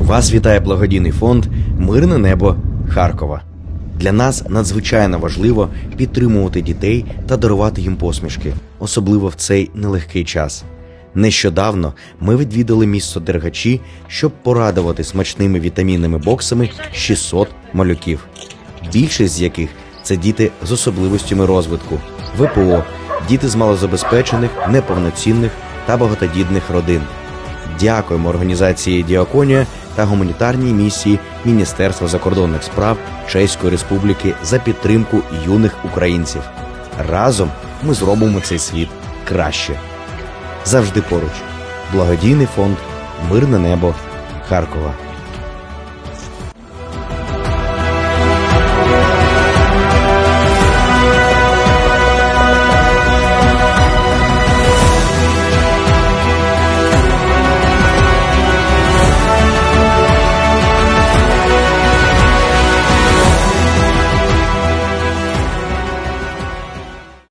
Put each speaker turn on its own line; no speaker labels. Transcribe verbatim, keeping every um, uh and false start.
Вас вітає благодійний фонд «Мирне небо Харкова». Для нас надзвичайно важливо підтримувати дітей та дарувати їм посмішки, особливо в цей нелегкий час. Нещодавно ми відвідали місто Дергачі, щоб порадувати смачними вітамінними боксами шістсот малюків. Більшість з яких – це діти з особливостями розвитку, ве пе о, діти з малозабезпечених, неповноцінних та багатодітних родин. Дякуємо організації «Діаконія» та гуманітарній місії Міністерства закордонних справ Чеської Республіки за підтримку юних українців. Разом ми зробимо цей світ краще. Завжди поруч. Благодійний фонд «Мирне небо Харкова».